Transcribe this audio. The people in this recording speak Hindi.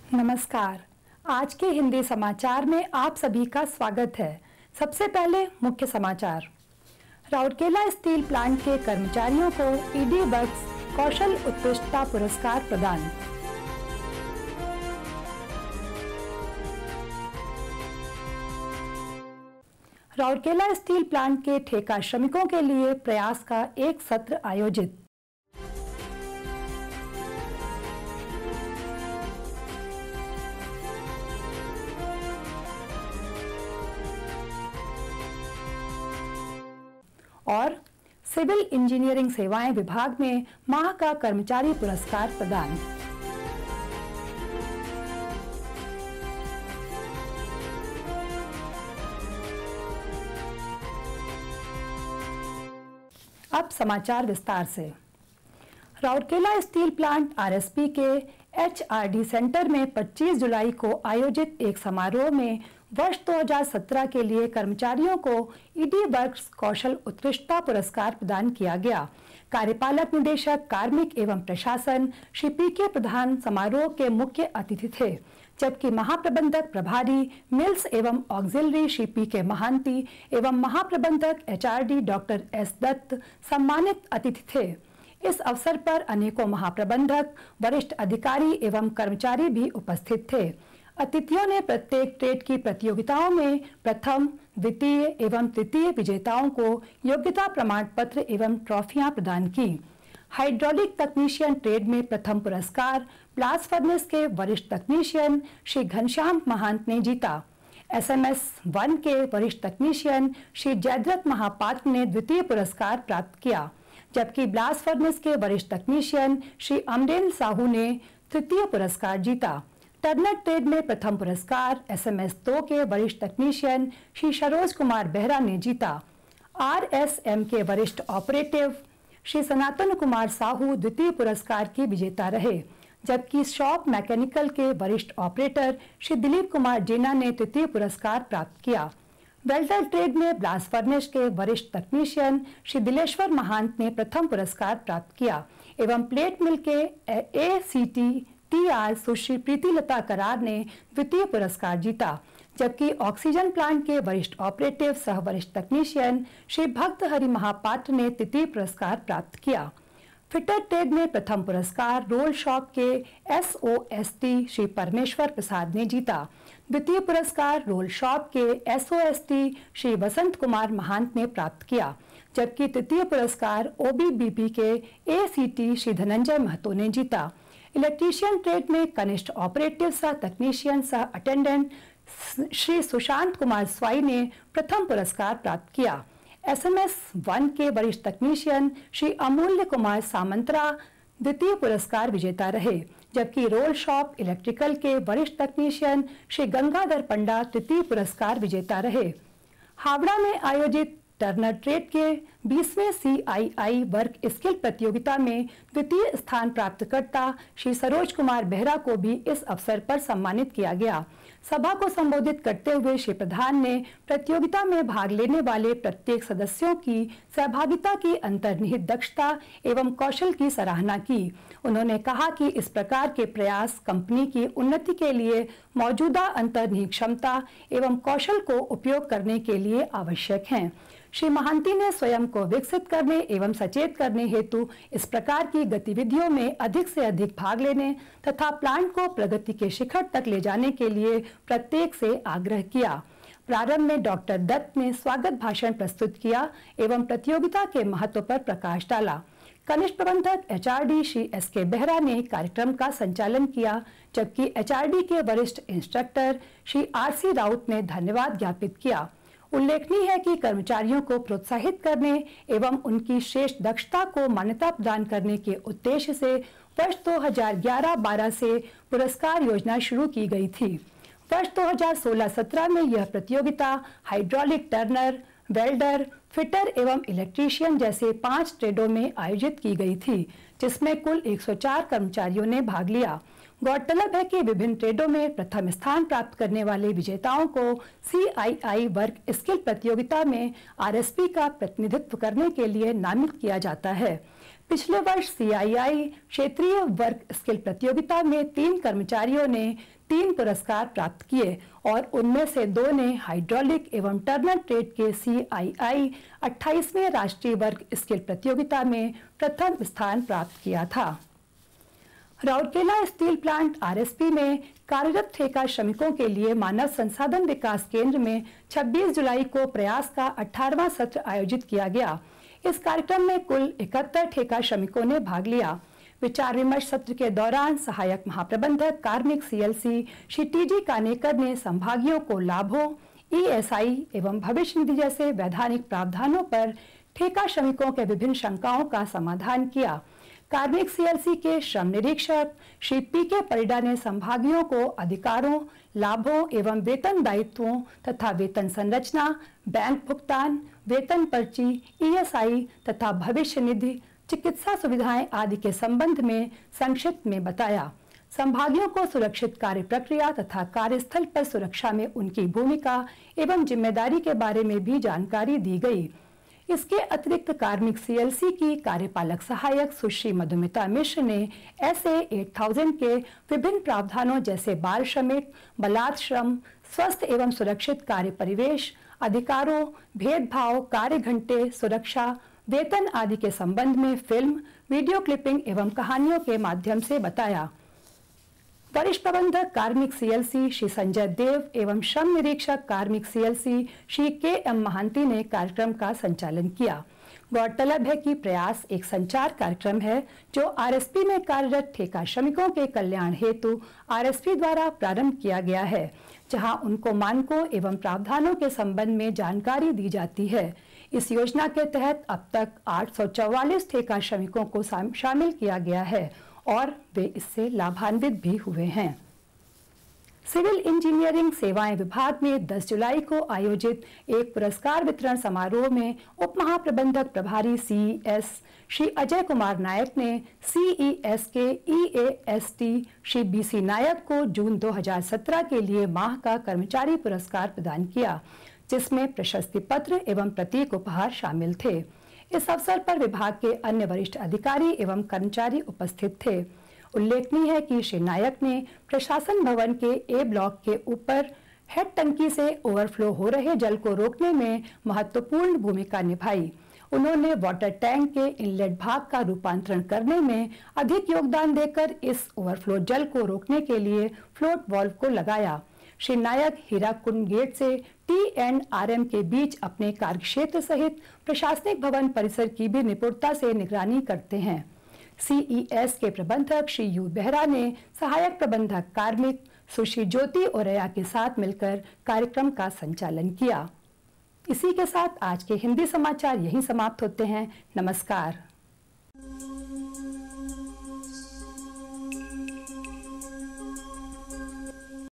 नमस्कार। आज के हिंदी समाचार में आप सभी का स्वागत है। सबसे पहले मुख्य समाचार। राउरकेला स्टील प्लांट के कर्मचारियों को ईडी वर्क्स कौशल उत्कृष्टता पुरस्कार प्रदान। राउरकेला स्टील प्लांट के ठेका श्रमिकों के लिए प्रयास का एक सत्र आयोजित। और सिविल इंजीनियरिंग सेवाएं विभाग में माह का कर्मचारी पुरस्कार प्रदान। अब समाचार विस्तार से। राउरकेला स्टील प्लांट आरएसपी के एचआरडी सेंटर में 25 जुलाई को आयोजित एक समारोह में वर्ष 2017 के लिए कर्मचारियों को ईडी वर्क्स कौशल उत्कृष्टता पुरस्कार प्रदान किया गया। कार्यपालक निदेशक कार्मिक एवं प्रशासन श्री पी.के. प्रधान समारोह के मुख्य अतिथि थे, जबकि महाप्रबंधक प्रभारी मिल्स एवं ऑक्सिलरी श्री पी.के. महांती एवं महाप्रबंधक एचआरडी डॉक्टर एस. दत्त सम्मानित अतिथि थे। इस अवसर पर अनेकों महाप्रबंधक, वरिष्ठ अधिकारी एवं कर्मचारी भी उपस्थित थे। अतिथियों ने प्रत्येक ट्रेड की प्रतियोगिताओं में प्रथम, द्वितीय एवं तृतीय विजेताओं को योग्यता प्रमाण पत्र एवं ट्रॉफियां प्रदान की। हाइड्रोलिक तकनीशियन ट्रेड में प्रथम पुरस्कार ब्लास्ट फर्नेस के वरिष्ठ तकनीशियन श्री घनश्याम महंत ने जीता। एसएमएस 1 के वरिष्ठ तकनीशियन श्री जयद्रथ महापात्र ने द्वितीय पुरस्कार प्राप्त किया, जबकि ब्लास्ट फर्नेस के वरिष्ठ तकनीशियन श्री अमरेंद्र साहू ने तृतीय पुरस्कार जीता। टर्नर ट्रेड में प्रथम पुरस्कार एसएमएस 2 के वरिष्ठ तकनीशियन श्री सरोज कुमार बेहरा ने जीता। आरएसएम के वरिष्ठ ऑपरेटिव श्री सनातन कुमार साहू द्वितीय पुरस्कार के विजेता रहे, जबकि शॉप मैकेनिकल के वरिष्ठ ऑपरेटर श्री दिलीप कुमार जेना ने तृतीय पुरस्कार प्राप्त किया। वेल्डर ट्रेड में ब्लास्ट फर्नेस के वरिष्ठ तकनीशियन श्री दिलेश्वर महंत ने प्रथम पुरस्कार प्राप्त किया एवं प्लेट मिल के ACT-TR सुश्री प्रीतिलता करार ने द्वितीय पुरस्कार जीता, जबकि ऑक्सीजन प्लांट के वरिष्ठ ऑपरेटिव सह वरिष्ठ तकनीशियन श्री भक्त हरि महापात्र ने तृतीय पुरस्कार प्राप्त किया। फिटर ट्रेड में प्रथम पुरस्कार रोल शॉप के SOST श्री परमेश्वर प्रसाद ने जीता। द्वितीय पुरस्कार रोल शॉप के SOST श्री वसंत कुमार महंत ने प्राप्त किया, जबकि तृतीय पुरस्कार OBBP के ACT श्री धनंजय महतो ने जीता। इलेक्ट्रीशियन ट्रेड में कनिष्ठ ऑपरेटिव सह तकनीशियन सह अटेंडेंट श्री सुशांत कुमार स्वाई ने प्रथम पुरस्कार प्राप्त किया। एसएमएस 1 के वरिष्ठ तकनीशियन श्री अमूल्य कुमार सामंतरा द्वितीय पुरस्कार विजेता रहे, जबकि रोल शॉप इलेक्ट्रिकल के वरिष्ठ तकनीशियन श्री गंगाधर पंडा तृतीय पुरस्कार विजेता रहे। हावड़ा में आयोजित टर्नर ट्रेड के 20वें CII वर्क स्किल प्रतियोगिता में द्वितीय स्थान प्राप्तकर्ता श्री सरोज कुमार बेहरा को भी इस अवसर पर सम्मानित किया गया। सभा को संबोधित करते हुए श्री प्रधान ने प्रतियोगिता में भाग लेने वाले प्रत्येक सदस्यों की सहभागिता की अंतर्निहित दक्षता एवं कौशल की सराहना की। उन्होंने कहा कि इस प्रकार के प्रयास कंपनी की उन्नति के लिए मौजूदा अंतर्निहित क्षमता एवं कौशल को उपयोग करने के लिए आवश्यक हैं। श्री महांती ने स्वयं को विकसित करने एवं सचेत करने हेतु इस प्रकार की गतिविधियों में अधिक से अधिक भाग लेने तथा प्लांट को प्रगति के शिखर तक ले जाने के लिए प्रत्येक से आग्रह किया। प्रारंभ में डॉक्टर दत्त ने स्वागत भाषण प्रस्तुत किया एवं प्रतियोगिता के महत्व पर प्रकाश डाला। कनिष्ठ प्रबंधक एचआरडी श्री एस.के. बेहरा ने कार्यक्रम का संचालन किया, जबकि एचआरडी के वरिष्ठ इंस्ट्रक्टर श्री आर.सी. राउत ने धन्यवाद ज्ञापित किया। उल्लेखनीय है कि कर्मचारियों को प्रोत्साहित करने एवं उनकी श्रेष्ठ दक्षता को मान्यता प्रदान करने के उद्देश्य से वर्ष 2011-12 से पुरस्कार योजना शुरू की गई थी। वर्ष 2016-17 में यह प्रतियोगिता हाइड्रोलिक टर्नर, वेल्डर, फिटर एवं इलेक्ट्रीशियन जैसे 5 ट्रेडों में आयोजित की गई थी, जिसमें कुल 104 कर्मचारियों ने भाग लिया। गौरतलब है कि विभिन्न ट्रेडों में प्रथम स्थान प्राप्त करने वाले विजेताओं को CII वर्क स्किल प्रतियोगिता में आरएसपी का प्रतिनिधित्व करने के लिए नामित किया जाता है। पिछले वर्ष CII क्षेत्रीय वर्क स्किल प्रतियोगिता में 3 कर्मचारियों ने 3 पुरस्कार प्राप्त किए और उनमें से 2 ने हाइड्रोलिक एवं टर्नर ट्रेड के CII 28वें राष्ट्रीय वर्क स्किल प्रतियोगिता में प्रथम स्थान प्राप्त किया था। राउरकेला स्टील प्लांट RSP में कार्यरत ठेका श्रमिकों के लिए मानव संसाधन विकास केंद्र में 26 जुलाई को प्रयास का 18वां सत्र आयोजित किया गया। इस कार्यक्रम में कुल 71 ठेका श्रमिकों ने भाग लिया। विचार विमर्श सत्र के दौरान सहायक महाप्रबंधक कार्मिक CLC श्री TG कानेकर ने संभागियों को लाभों, ESI एवं भविष्य निधि जैसे वैधानिक प्रावधानों पर ठेका श्रमिकों के विभिन्न शंकाओं का समाधान किया। कार्मिक CLC के श्रम निरीक्षक श्री PK परिडा ने संभागियों को अधिकारों, लाभों एवं वेतन दायित्वों तथा वेतन संरचना, बैंक भुगतान, वेतन पर्ची, ESI तथा भविष्य निधि, चिकित्सा सुविधाएं आदि के संबंध में संक्षिप्त में बताया। संभागियों को सुरक्षित कार्य प्रक्रिया तथा कार्यस्थल पर सुरक्षा में उनकी भूमिका एवं जिम्मेदारी के बारे में भी जानकारी दी गई। इसके अतिरिक्त कार्मिक CLC की कार्यपालक सहायक सुश्री मधुमिता मिश्र ने SA 8000 के विभिन्न प्रावधानों जैसे बाल श्रमिक, बलात् श्रम, स्वस्थ एवं सुरक्षित कार्य परिवेश, अधिकारों, भेदभाव, कार्य घंटे, सुरक्षा, वेतन आदि के संबंध में फिल्म, वीडियो क्लिपिंग एवं कहानियों के माध्यम से बताया। वरिष्ठ प्रबंधक कार्मिक CLC श्री संजय देव एवं श्रम निरीक्षक कार्मिक CLC श्री KM महांती ने कार्यक्रम का संचालन किया। गौरतलब है कि प्रयास एक संचार कार्यक्रम है जो RSP में कार्यरत ठेका श्रमिकों के कल्याण हेतु RSP द्वारा प्रारंभ किया गया है, जहां उनको मानकों एवं प्रावधानों के संबंध में जानकारी दी जाती है। इस योजना के तहत अब तक 844 ठेका श्रमिकों को शामिल किया गया है और वे इससे लाभान्वित भी हुए हैं। सिविल इंजीनियरिंग सेवाएं विभाग में 10 जुलाई को आयोजित एक पुरस्कार वितरण समारोह में उप महाप्रबंधक प्रभारी CES श्री अजय कुमार नायक ने CES के EAST श्री BC नायक को जून 2017 के लिए माह का कर्मचारी पुरस्कार प्रदान किया, जिसमें प्रशस्ति पत्र एवं प्रतीक उपहार शामिल थे। इस अवसर पर विभाग के अन्य वरिष्ठ अधिकारी एवं कर्मचारी उपस्थित थे। उल्लेखनीय है कि श्री नायक ने प्रशासन भवन के A ब्लॉक के ऊपर हेड टंकी से ओवरफ्लो हो रहे जल को रोकने में महत्वपूर्ण भूमिका निभाई। उन्होंने वाटर टैंक के इनलेट भाग का रूपांतरण करने में अधिक योगदान देकर इस ओवरफ्लो जल को रोकने के लिए फ्लोट वाल्व को लगाया। श्री नायक हीराकुंड गेट से T&RM के बीच अपने कार्यक्षेत्र सहित प्रशासनिक भवन परिसर की भी निपुणता से निगरानी करते हैं। CES के प्रबंधक श्री U बेहरा ने सहायक प्रबंधक कार्मिक सुश्री ज्योति ओरैया के साथ मिलकर कार्यक्रम का संचालन किया। इसी के साथ आज के हिंदी समाचार यहीं समाप्त होते हैं। नमस्कार।